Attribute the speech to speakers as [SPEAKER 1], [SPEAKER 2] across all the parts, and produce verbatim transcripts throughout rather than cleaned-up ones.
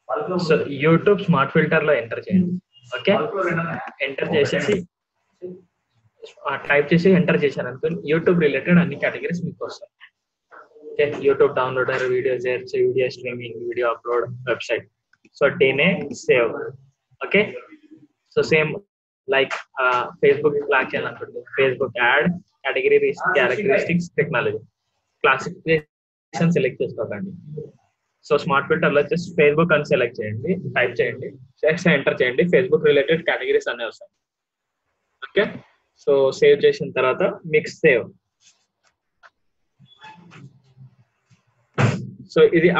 [SPEAKER 1] So YouTube smart filter లో enter చేయండి. Okay, enter చేసేసి టైప్ చేసి ఎంటర్ చేశారు అనుకో యూట్యూబ్ రిలేటెడ్ అన్ని కేటగిరీస్ మీకు వస్తాయి. Okay, YouTube downloader, video shares, video streaming, video upload, website. So డీనే save. Okay, so same like Facebook lock చేయాలనుకుంటుంది, Facebook ad, category characteristics, technology, classification select చేసుకోకండి. సో స్మార్ట్ ఫిల్టర్ లో వచ్చేసి Facebook అని select చేయండి, type చేయండి, enter చేయండి, Facebook related categories అనే వస్తాయి. ఓకే, సో సేవ్ చేసిన తర్వాత మిక్స్ సేవ్. సో ఇది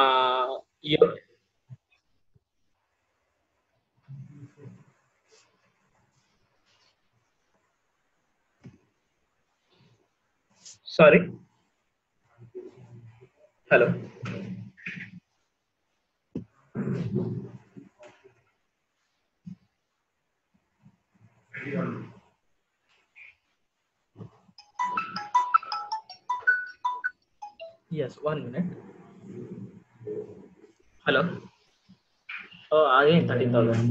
[SPEAKER 1] sorry hello yes one minute. Hello, అదే థర్టీన్ థౌసండ్.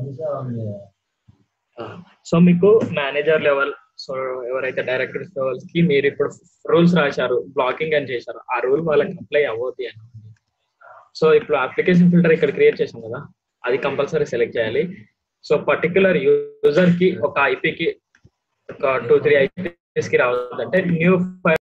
[SPEAKER 1] సో మీకు మేనేజర్ లెవెల్, సో ఎవరైతే డైరెక్టర్స్ లెవెల్స్ కి మీరు ఇప్పుడు రూల్స్ రాశారు, బ్లాకింగ్ అని చేశారు, ఆ రూల్ వాళ్ళకి అప్లై అవ్వద్ది అని. సో ఇప్పుడు అప్లికేషన్ ఫిల్టర్ ఇక్కడ క్రియేట్ చేసాం కదా, అది కంపల్సరీ సెలెక్ట్ చేయాలి. సో పర్టికులర్ యూజర్ కి ఒక ఐపీకి ఒక టూ త్రీ ఐపీస్ కి రావాలంటే న్యూ